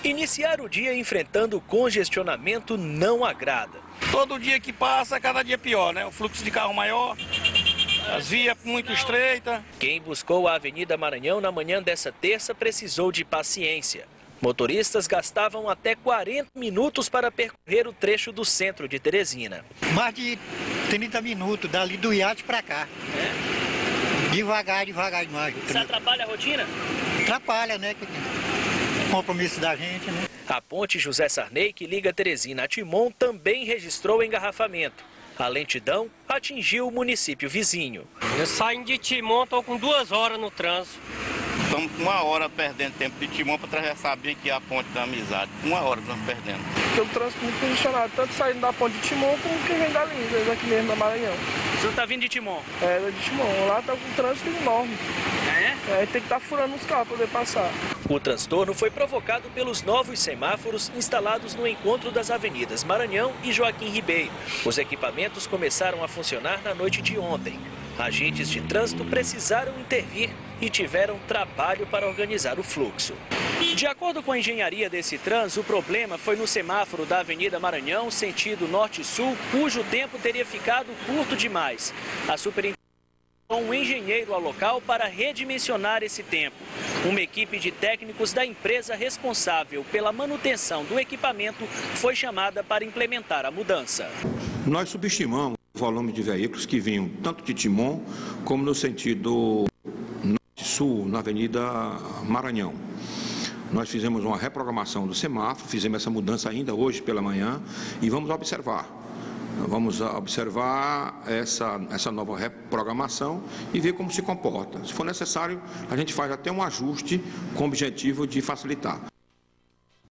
Iniciar o dia enfrentando congestionamento não agrada. Todo dia que passa, cada dia pior, né? O fluxo de carro maior, as vias muito estreitas. Quem buscou a Avenida Maranhão na manhã dessa terça precisou de paciência. Motoristas gastavam até 40 minutos para percorrer o trecho do centro de Teresina. Mais de 30 minutos, dali do iate para cá. Devagar demais. Isso atrapalha a rotina? Atrapalha, né? Compromisso da gente, né? A ponte José Sarney, que liga Teresina a Timon, também registrou engarrafamento. A lentidão atingiu o município vizinho. Eu saindo de Timon, estou com 2 horas no trânsito. Estamos com 1 hora perdendo tempo de Timon para atravessar bem aqui a ponte da Amizade. 1 hora estamos perdendo. Porque o trânsito muito congestionado, tanto saindo da ponte de Timon como quem vem dali, daqui mesmo da Maranhão. O senhor está vindo de Timon? É, de Timon. Lá está com um trânsito enorme. Tem que estar furando os carros para poder passar. O transtorno foi provocado pelos novos semáforos instalados no encontro das avenidas Maranhão e Joaquim Ribeiro. Os equipamentos começaram a funcionar na noite de ontem. Agentes de trânsito precisaram intervir e tiveram trabalho para organizar o fluxo. De acordo com a engenharia desse trânsito, o problema foi no semáforo da Avenida Maranhão, sentido norte-sul, cujo tempo teria ficado curto demais. A superintendência um engenheiro ao local para redimensionar esse tempo. Uma equipe de técnicos da empresa responsável pela manutenção do equipamento foi chamada para implementar a mudança. Nós subestimamos o volume de veículos que vinham tanto de Timon como no sentido norte-sul, na Avenida Maranhão. Nós fizemos uma reprogramação do semáforo, fizemos essa mudança ainda hoje pela manhã e vamos observar. Vamos observar essa nova reprogramação e ver como se comporta. Se for necessário, a gente faz até um ajuste com o objetivo de facilitar.